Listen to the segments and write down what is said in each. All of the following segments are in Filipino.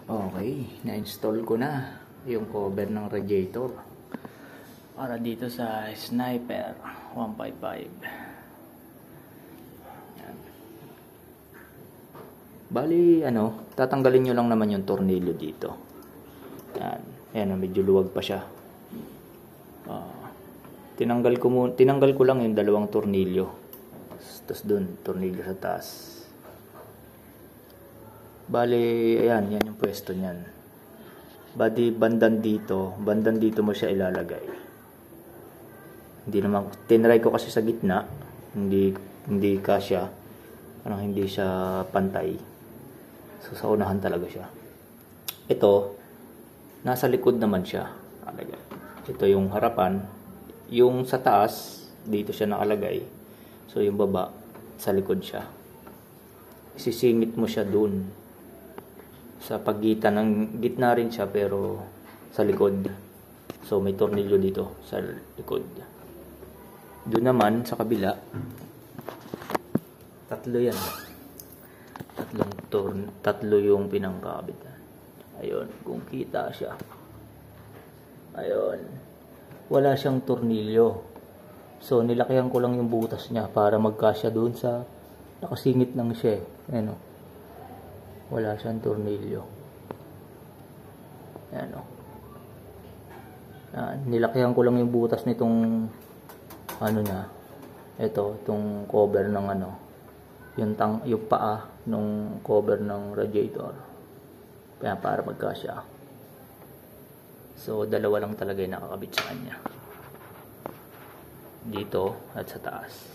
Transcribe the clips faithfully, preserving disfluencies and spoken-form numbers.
Okay, na-install ko na yung cover ng radiator para dito sa Sniper one fifty-five. Yan. Bali, ano, tatanggalin nyo lang naman yung tornilyo dito. Yan, yan, medyo luwag pa siya. Uh, tinanggal ko mo, tinanggal ko lang yung dalawang tornilyo. Tapos dun, tornilyo sa taas. Bali, ayan, yan yung pwesto niyan. Bali, bandan dito, bandan dito mo siya ilalagay. Hindi naman, tinry ko kasi sa gitna, hindi, hindi kasya, parang hindi siya pantay. So, sa unahan talaga siya. Ito, nasa likod naman siya. Ito yung harapan. Yung sa taas, dito siya nakalagay. So, yung baba, sa likod siya. Isisingit mo siya dun. Sa pagitan ng gitna rin siya pero sa likod. So may tornilyo dito sa likod. Doon naman sa kabila, tatlo yan. Tatlong torn, tatlo yung pinangkabit. Ayun, kung kita siya. Ayun. Wala siyang tornilyo. So nilakihan ko lang yung butas niya para magkasya doon sa nakasingit lang siya. Ano? Wala siyang tornilyo. Ayan o. Ah, nilakihan ko lang yung butas nitong ano niya. Ito, itong cover ng ano. Yung, tang, yung paa ng cover ng radiator. Kaya para magkasya. So, dalawa lang talaga yung nakakabit sa kanya. Dito at sa taas.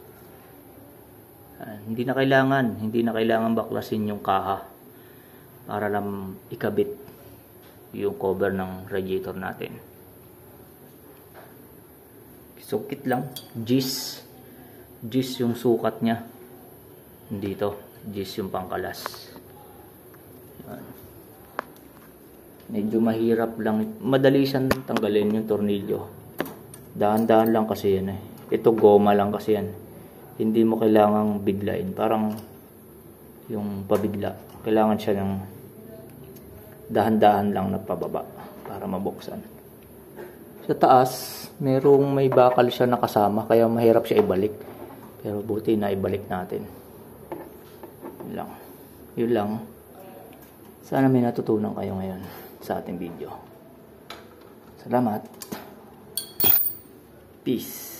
Uh, hindi na kailangan, hindi na kailangan baklasin yung kaha para lang ikabit yung cover ng radiator natin. Sukit lang, gis. Gis yung sukat niya. Dito, gis yung pangkalas. Yan. Medyo mahirap lang, madali siyang tanggalin yung tornilyo. Dahan-dahan lang kasi yan eh. Ito goma lang kasi yan. Hindi mo kailangang biglain. Parang yung pabigla. Kailangan siya ng dahan-dahan lang na pababa para mabuksan. Sa taas, merong may bakal siya nakasama kaya mahirap siya ibalik. Pero buti na ibalik natin. Yun lang. Yun lang. Sana may natutunan kayo ngayon sa ating video. Salamat. Peace.